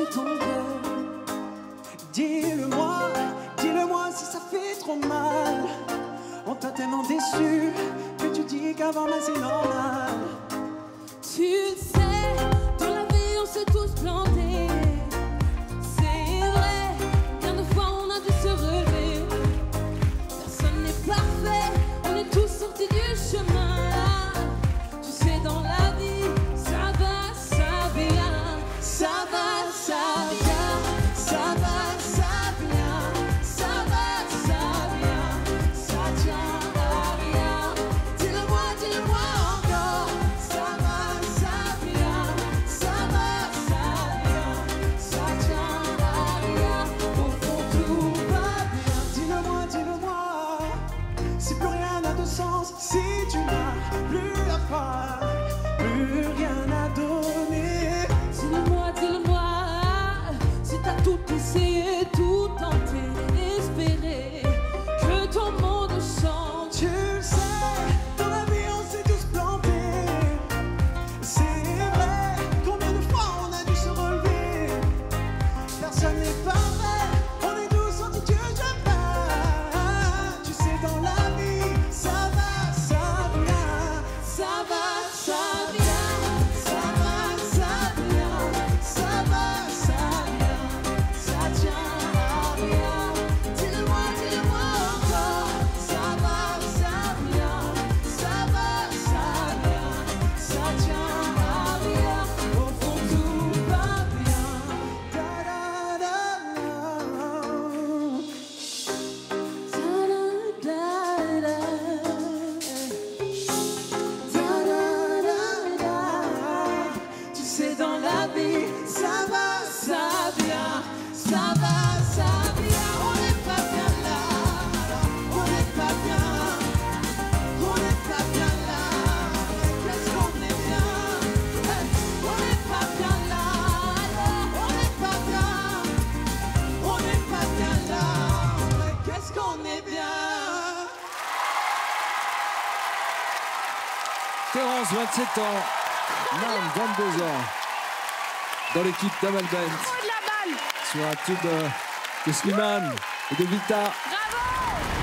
de ton cœur. Dis-le-moi si ça fait trop mal. On t'a tellement déçu que tu dis qu'avant là c'est normal. Tu sais, dans la vie on s'est tous plantés. C'est vrai, plein de fois on a dû se relever. Personne n'est parfait, on est tous sortis du chemin. Tu sais, dans la vie, ça va, ça vient. Ça va, ça vient. Ça va, ça vient. Ça va, ça vient. Ça tient à rien. Dis-le-moi encore. Ça va, ça vient. Ça va, ça vient. Ça tient à rien. Au fond, tout va bien. Dis-le-moi, si plus rien n'a de sens, si tu n'as plus à faire, plus rien à donner. Dis-le-moi, si t'as tout essayé, tout tenté, espéré que ton monde change. Tu le sais, dans la vie on s'est tous plantés. C'est vrai, combien de fois on a dû se relever. Personne n'est parfait, on est tous sortis du chemin. Tu sais, dans la vie, ça va, ça vient. Ça va, ça vient. Ça va, ça vient. Ça va, ça vient. Ça tient à rien. Dis-le-moi encore. Ça va, ça vient. Ça va, ça vient. Ça tient à rien. Au fond, tout va bien. Da-da-da-da. Tu sais, dans la vie, ça va, ça vient. Ça va, ça vient. On n'est pas bien là. On n'est pas bien. On n'est pas bien là. Qu'est-ce qu'on est bien. On n'est pas bien là. On n'est pas bien. On n'est pas bien là. Qu'est-ce qu'on est bien. Terence, 27 ans. Nam, 22 ans. Dans l'équipe d'Amal Bent. De la balle. Sur un tube de Slimane et de Vita. Bravo.